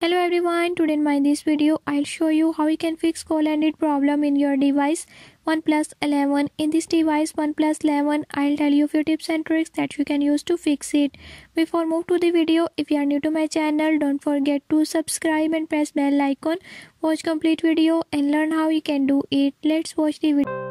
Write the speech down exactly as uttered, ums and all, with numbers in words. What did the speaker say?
Hello everyone, today in my this video I'll show you how you can fix call ended problem in your device OnePlus eleven. In this device OnePlus eleven, I'll tell you few tips and tricks that you can use to fix it. Before move to the video, if you are new to my channel, don't forget to subscribe and press bell icon. Watch complete video and learn how you can do it. Let's watch the video.